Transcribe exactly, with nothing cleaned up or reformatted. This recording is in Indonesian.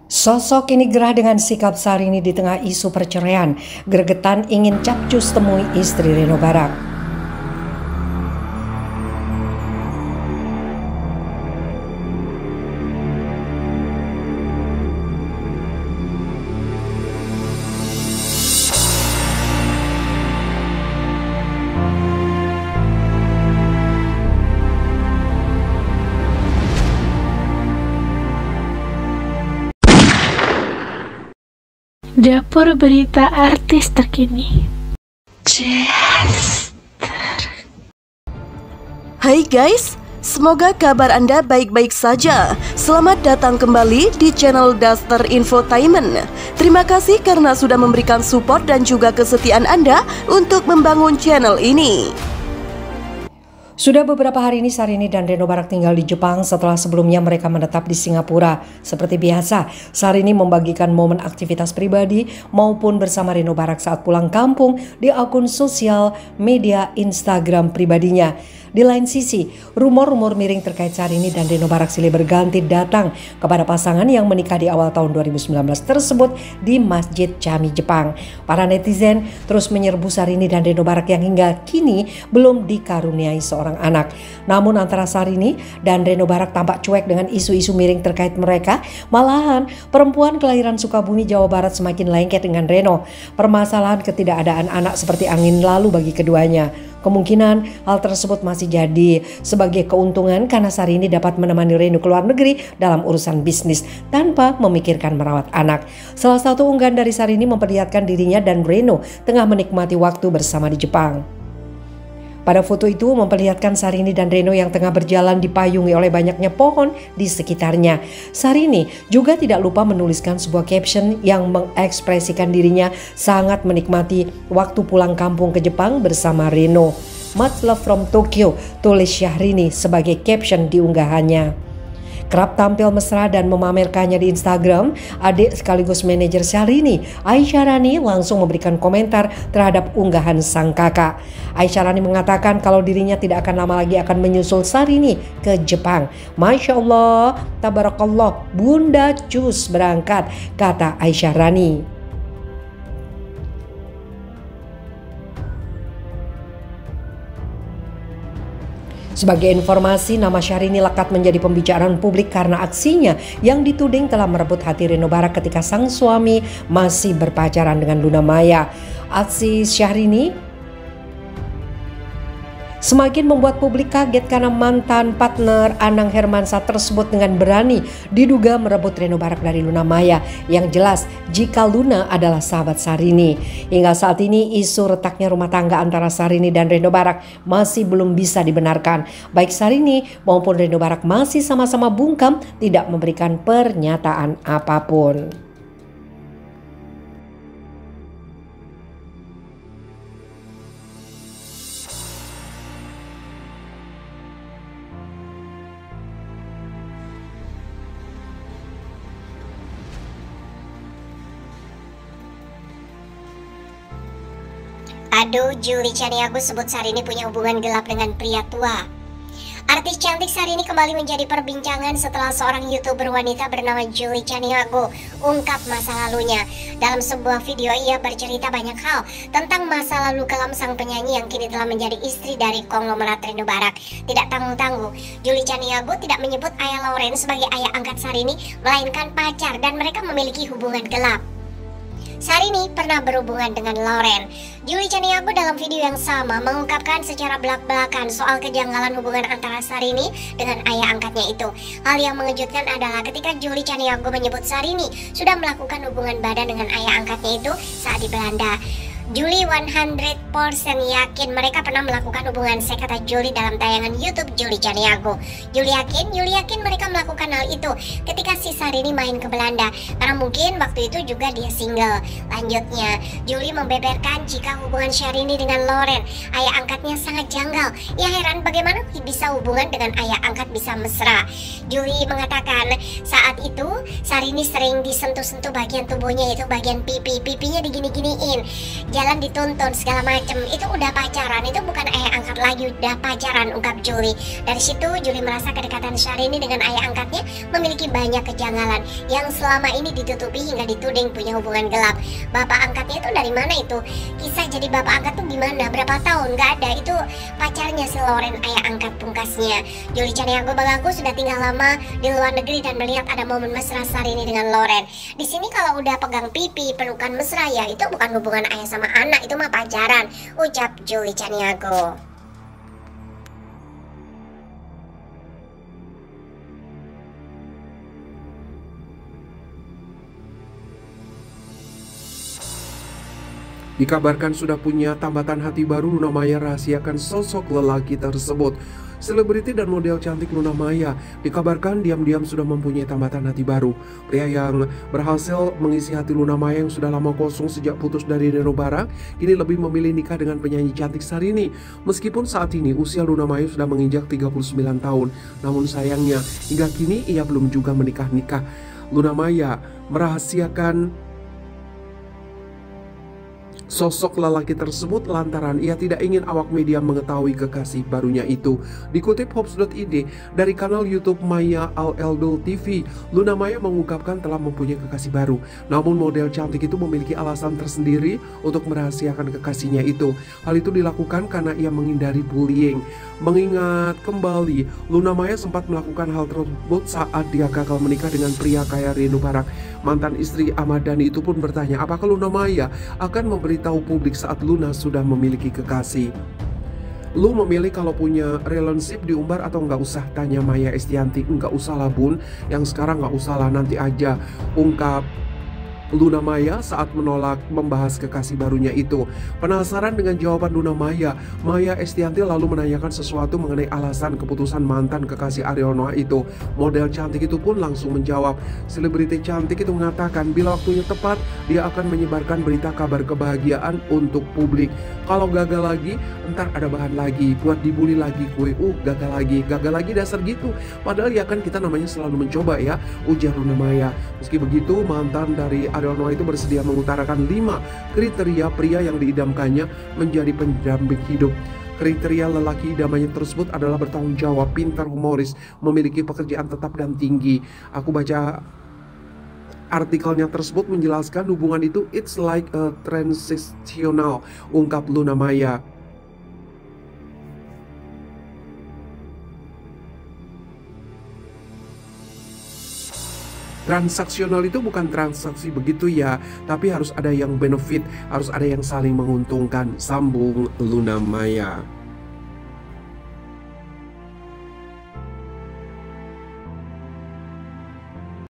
Sosok ini gerah dengan sikap Syahrini di tengah isu perceraian. Gregetan ingin capcus temui istri Reno Barak. Dapur berita artis terkini. Hai guys, semoga kabar Anda baik-baik saja. Selamat datang kembali di channel Daster Infotainment. Terima kasih karena sudah memberikan support dan juga kesetiaan Anda untuk membangun channel ini. Sudah beberapa hari ini Syahrini dan Reno Barak tinggal di Jepang setelah sebelumnya mereka menetap di Singapura. Seperti biasa, Syahrini membagikan momen aktivitas pribadi maupun bersama Reno Barak saat pulang kampung di akun sosial media Instagram pribadinya. Di lain sisi, rumor-rumor miring terkait Syahrini dan Reno Barak silih berganti datang kepada pasangan yang menikah di awal tahun dua ribu sembilan belas tersebut di Masjid Jami Jepang. Para netizen terus menyerbu Syahrini dan Reno Barak yang hingga kini belum dikaruniai seorang anak. Namun antara Syahrini dan Reno Barak tampak cuek dengan isu-isu miring terkait mereka. Malahan perempuan kelahiran Sukabumi, Jawa Barat semakin lengket dengan Reno. Permasalahan ketidakadaan anak seperti angin lalu bagi keduanya. Kemungkinan hal tersebut masih jadi sebagai keuntungan karena Syahrini dapat menemani Reno ke luar negeri dalam urusan bisnis tanpa memikirkan merawat anak. Salah satu unggahan dari Syahrini memperlihatkan dirinya dan Reno tengah menikmati waktu bersama di Jepang. Pada foto itu memperlihatkan Syahrini dan Reno yang tengah berjalan dipayungi oleh banyaknya pohon di sekitarnya. Syahrini juga tidak lupa menuliskan sebuah caption yang mengekspresikan dirinya sangat menikmati waktu pulang kampung ke Jepang bersama Reno. Much love from Tokyo, tulis Syahrini sebagai caption di unggahannya. Kerap tampil mesra dan memamerkannya di Instagram, adik sekaligus manajer Syahrini, Aisyah Rani langsung memberikan komentar terhadap unggahan sang kakak. Aisyah Rani mengatakan kalau dirinya tidak akan lama lagi akan menyusul Syahrini ke Jepang. Masya Allah, tabarakallah, Bunda cus berangkat, kata Aisyah Rani. Sebagai informasi, nama Syahrini lekat menjadi pembicaraan publik karena aksinya yang dituding telah merebut hati Reno Barak ketika sang suami masih berpacaran dengan Luna Maya. Aksi Syahrini semakin membuat publik kaget karena mantan partner Anang Hermansyah tersebut dengan berani diduga merebut Reno Barak dari Luna Maya. Yang jelas jika Luna adalah sahabat Syahrini. Hingga saat ini isu retaknya rumah tangga antara Syahrini dan Reno Barak masih belum bisa dibenarkan. Baik Syahrini maupun Reno Barak masih sama-sama bungkam tidak memberikan pernyataan apapun. Aduh, Julie Chaniago sebut Syahrini punya hubungan gelap dengan pria tua. Artis cantik Syahrini kembali menjadi perbincangan setelah seorang YouTuber wanita bernama Julie Chaniago ungkap masa lalunya. Dalam sebuah video ia bercerita banyak hal tentang masa lalu kelam sang penyanyi yang kini telah menjadi istri dari konglomerat Reno Barak. Tidak tanggung-tanggung, Julie Chaniago tidak menyebut ayah Lauren sebagai ayah angkat Syahrini, melainkan pacar dan mereka memiliki hubungan gelap. Syahrini pernah berhubungan dengan Lauren. Julie Chaniago dalam video yang sama mengungkapkan secara belak-belakan soal kejanggalan hubungan antara Syahrini dengan ayah angkatnya itu. Hal yang mengejutkan adalah ketika Julie Chaniago menyebut Syahrini sudah melakukan hubungan badan dengan ayah angkatnya itu saat di Belanda. Julie seratus persen yakin mereka pernah melakukan hubungan seks, kata Julie dalam tayangan YouTube Julie Chaniago. Julie yakin, Julie yakin mereka melakukan hal itu ketika si Syahrini main ke Belanda, karena mungkin waktu itu juga dia single. Lanjutnya, Julie membeberkan jika hubungan Syahrini dengan Lauren, ayah angkatnya, sangat janggal. Ia heran bagaimana bisa hubungan dengan ayah angkat bisa mesra. Julie mengatakan saat itu Syahrini sering disentuh-sentuh bagian tubuhnya, yaitu bagian pipi, pipinya digini-giniin. jalan dituntun segala macem. Itu udah pacaran, itu bukan ayah angkat lagi, udah pacaran, ungkap Juli. Dari situ Juli merasa kedekatan Syahrini dengan ayah angkatnya memiliki banyak kejanggalan yang selama ini ditutupi hingga dituding punya hubungan gelap. Bapak angkatnya itu dari mana itu? Kisah jadi bapak angkat tuh gimana? Berapa tahun? Gak ada, itu pacarnya si Loren, ayah angkat pungkasnya. Juli Caniago mengaku sudah tinggal lama di luar negeri dan melihat ada momen mesra Syahrini dengan Loren. Di sini kalau udah pegang pipi, pelukan mesra, ya itu bukan hubungan ayah sama anak, itu mah pacaran, ucap Juli Caniago. Dikabarkan sudah punya tambatan hati baru, Luna Maya rahasiakan sosok lelaki tersebut. Selebriti dan model cantik Luna Maya dikabarkan diam-diam sudah mempunyai tambatan hati baru. Pria yang berhasil mengisi hati Luna Maya yang sudah lama kosong sejak putus dari Reno Barak kini lebih memilih nikah dengan penyanyi cantik Syahrini. Meskipun saat ini usia Luna Maya sudah menginjak tiga puluh sembilan tahun, namun sayangnya hingga kini ia belum juga menikah-nikah. Luna Maya merahasiakan sosok lelaki tersebut lantaran ia tidak ingin awak media mengetahui kekasih barunya itu. Dikutip Hops dot I D dari kanal YouTube Maya Al Eldol T V, Luna Maya mengungkapkan telah mempunyai kekasih baru. Namun model cantik itu memiliki alasan tersendiri untuk merahasiakan kekasihnya itu. Hal itu dilakukan karena ia menghindari bullying. Mengingat kembali, Luna Maya sempat melakukan hal tersebut saat dia gagal menikah dengan pria kaya Reno Barak. Mantan istri Ahmad Dhani itu pun bertanya apakah Luna Maya akan memberitahu publik saat Luna sudah memiliki kekasih. Lu memilih kalau punya relationship diumbar atau nggak usah, tanya Maya Estianty. Nggak usah lah bun, yang sekarang nggak usah lah, nanti aja, ungkap Luna Maya saat menolak membahas kekasih barunya itu. Penasaran dengan jawaban Luna Maya, Maya Estianty lalu menanyakan sesuatu mengenai alasan keputusan mantan kekasih Ariel Noah itu. Model cantik itu pun langsung menjawab. Selebriti cantik itu mengatakan bila waktunya tepat dia akan menyebarkan berita kabar kebahagiaan untuk publik. Kalau gagal lagi, ntar ada bahan lagi buat dibully lagi gue. Uh gagal lagi, gagal lagi dasar gitu. Padahal ya kan kita namanya selalu mencoba ya, ujar Luna Maya. Meski begitu, mantan dari Ariel Noah itu bersedia mengutarakan lima kriteria pria yang diidamkannya menjadi pendamping hidup. Kriteria lelaki idamannya tersebut adalah bertanggung jawab, pintar, humoris, memiliki pekerjaan tetap dan tinggi. Aku baca artikelnya tersebut menjelaskan hubungan itu it's like a transactional, ungkap Luna Maya. Transaksional itu bukan transaksi begitu ya, tapi harus ada yang benefit, harus ada yang saling menguntungkan, sambung Luna Maya.